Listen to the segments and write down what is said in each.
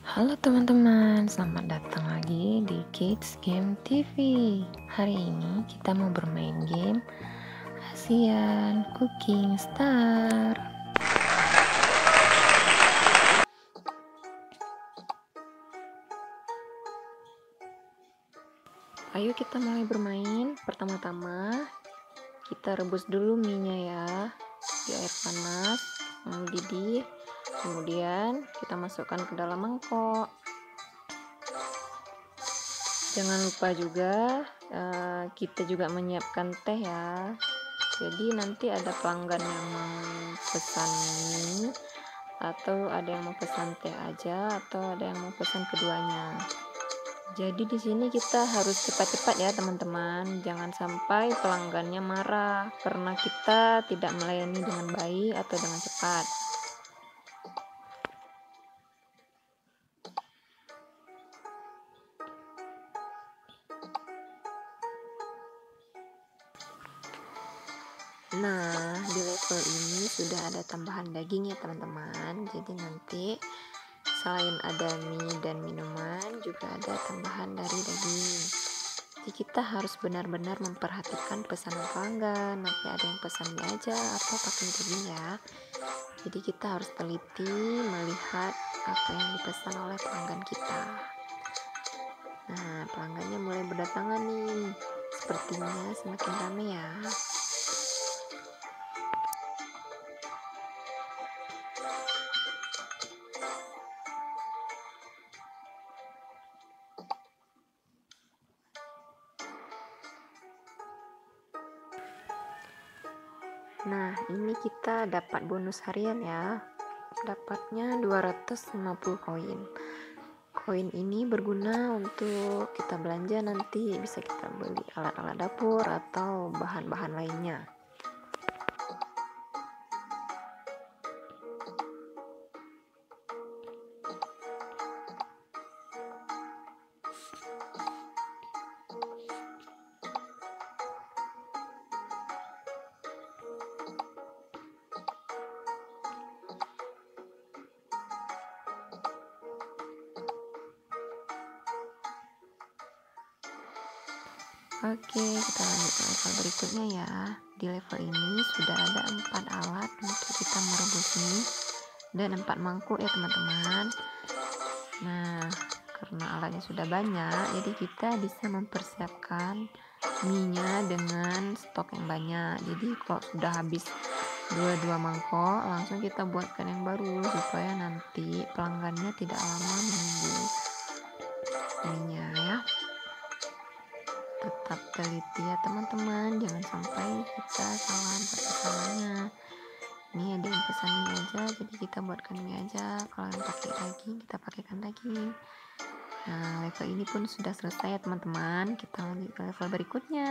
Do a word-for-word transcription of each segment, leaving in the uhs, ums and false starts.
Halo teman-teman, selamat datang lagi di Kids Game T V. Hari ini kita mau bermain game Asian Cooking Star. Ayo kita mulai bermain. Pertama-tama kita rebus dulu mie-nya ya di air panas, mendidih. Kemudian kita masukkan ke dalam mangkok. Jangan lupa juga uh, kita juga menyiapkan teh ya. Jadi nanti ada pelanggan yang mau pesan mie, atau ada yang mau pesan teh aja, atau ada yang mau pesan keduanya. Jadi di sini kita harus cepat-cepat ya teman-teman. Jangan sampai pelanggannya marah karena kita tidak melayani dengan baik atau dengan cepat. Nah, di level ini sudah ada tambahan daging ya teman-teman. Jadi nanti selain ada mie dan minuman, juga ada tambahan dari daging. Jadi kita harus benar-benar memperhatikan pesanan pelanggan. Nanti ada yang pesan mie aja atau pakai daging ya. Jadi kita harus teliti melihat apa yang dipesan oleh pelanggan kita. Nah, pelanggannya mulai berdatangan nih. Sepertinya semakin ramai ya. Nah, ini kita dapat bonus harian ya. Dapatnya dua ratus lima puluh koin. Koin ini berguna untuk kita belanja, nanti bisa kita beli alat-alat dapur atau bahan-bahan lainnya. Oke, kita lanjut ke level berikutnya ya. Di level ini sudah ada empat alat untuk kita merebus mie dan empat mangkuk ya teman-teman. Nah, karena alatnya sudah banyak, jadi kita bisa mempersiapkan mie-nya dengan stok yang banyak. Jadi kalau sudah habis dua-dua mangkok, langsung kita buatkan yang baru supaya nanti pelanggannya tidak lama menunggu mie-nya ya. Tetap teliti ya teman-teman, jangan sampai kita salah buat pesanannya. Ini ada yang pesan mie aja, jadi kita buatkan mie aja. Kalau yang pakai daging, kita pakaikan daging. Nah, level ini pun sudah selesai ya teman-teman. Kita lanjut ke level berikutnya.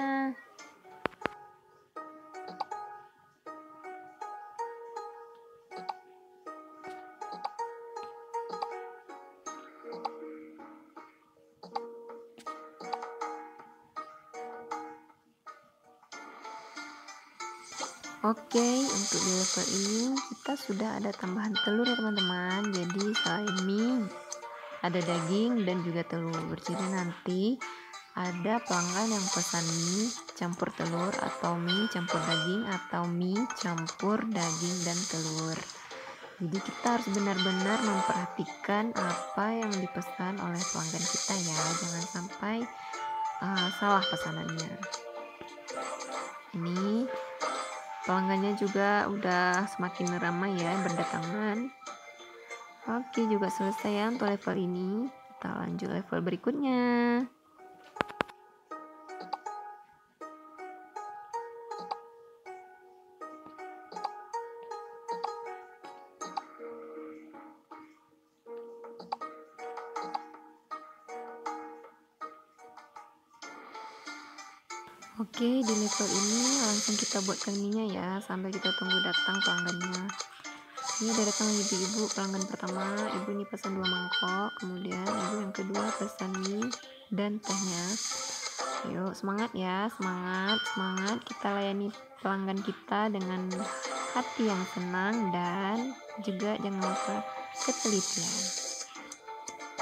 Oke, untuk di level ini kita sudah ada tambahan telur ya teman-teman. Jadi selain mie, ada daging dan juga telur. Jadi nanti ada pelanggan yang pesan mie campur telur, atau mie campur daging, atau mie campur daging dan telur. Jadi kita harus benar-benar memperhatikan apa yang dipesan oleh pelanggan kita ya. Jangan sampai uh, salah pesanannya. Ini pelanggannya juga udah semakin ramai ya berdatangan. Oke, juga selesai ya untuk level ini. Kita lanjut level berikutnya. Oke, di level ini langsung kita buatkan mie-nya ya, sambil kita tunggu datang pelanggannya. Ini udah datang ibu-ibu pelanggan pertama. Ibu ini pesan dua mangkok, kemudian ibu yang kedua pesan mie dan tehnya. Yuk, semangat ya, semangat, semangat. Kita layani pelanggan kita dengan hati yang senang dan juga jangan lupa ketelitian.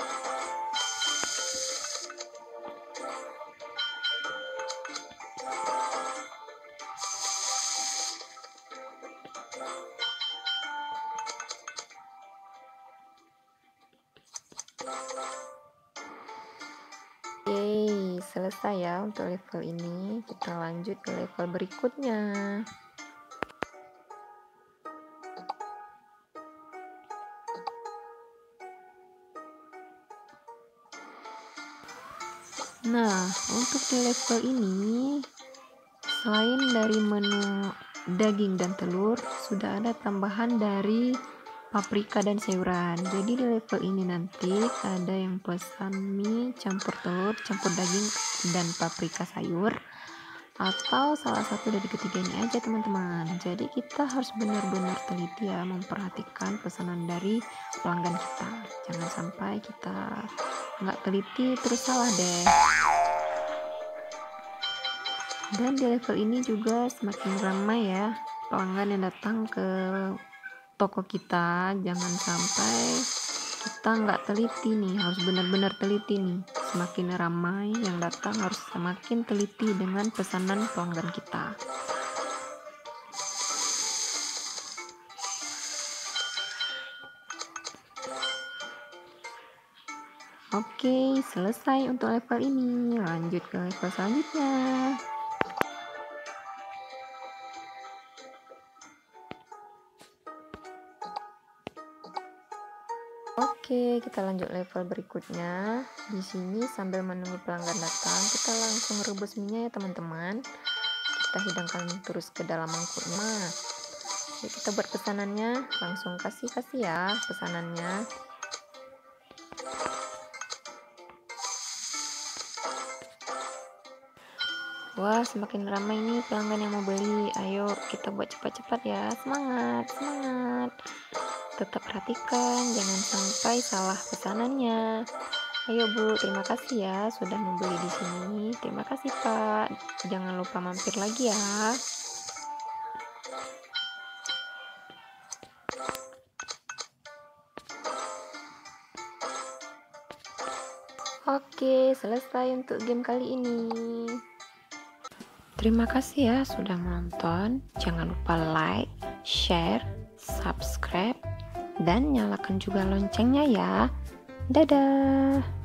Oke, selesai ya untuk level ini. Kita lanjut ke level berikutnya. Nah, untuk di level ini, selain dari menu daging dan telur, sudah ada tambahan dari paprika dan sayuran. Jadi di level ini nanti ada yang pesan mie campur telur, campur daging dan paprika sayur, atau salah satu dari ketiga ini aja teman-teman. Jadi kita harus benar-benar teliti ya, memperhatikan pesanan dari pelanggan kita. Jangan sampai kita nggak teliti terus salah deh. Dan di level ini juga semakin ramai ya pelanggan yang datang ke toko kita. Jangan sampai kita nggak teliti nih, harus benar-benar teliti nih. Semakin ramai yang datang, harus semakin teliti dengan pesanan pelanggan kita. Oke, selesai untuk level ini. Lanjut ke level selanjutnya. Oke, kita lanjut level berikutnya. Di sini sambil menunggu pelanggan datang, kita langsung rebus minyak ya teman-teman. Kita hidangkan terus ke dalam mangkuknya. Jadi kita buat pesanannya, langsung kasih-kasih ya pesanannya. Wah, semakin ramai nih pelanggan yang mau beli. Ayo kita buat cepat-cepat ya. Semangat, semangat. Tetap perhatikan, jangan sampai salah pesanannya. Ayo Bu, terima kasih ya sudah membeli di sini. Terima kasih Pak. Jangan lupa mampir lagi ya. Oke, selesai untuk game kali ini. Terima kasih ya sudah menonton. Jangan lupa like, share, subscribe, dan nyalakan juga loncengnya ya. Dadah.